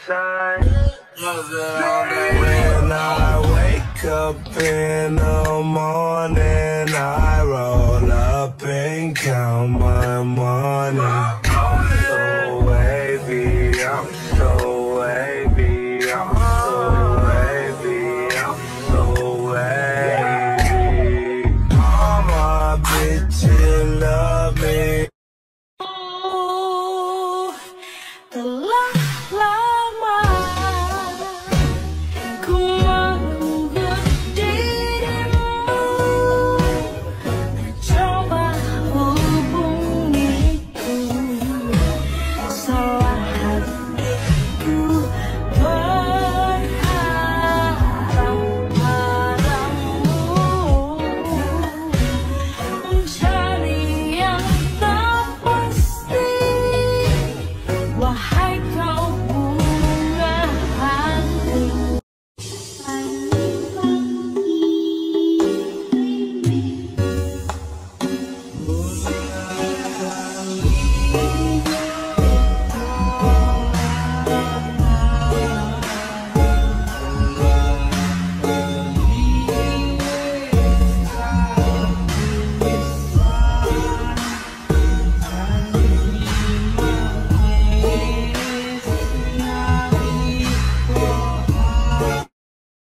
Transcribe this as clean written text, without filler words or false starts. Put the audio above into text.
outside. When I wake up in the morning, I roll up and count my money. I'm so wavy, I'm so wavy, I'm so wavy, I'm so wavy. All my bitches love me. Oh, the love.